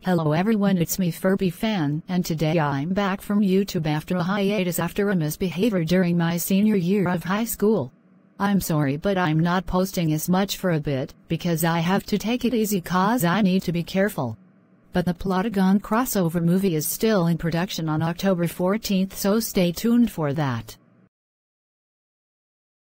Hello everyone, it's me Furby Fan, and today I'm back from YouTube after a hiatus after a misbehavior during my senior year of high school. I'm sorry, but I'm not posting as much for a bit, because I have to take it easy cause I need to be careful. But the Plotagon crossover movie is still in production on October 14th, so stay tuned for that.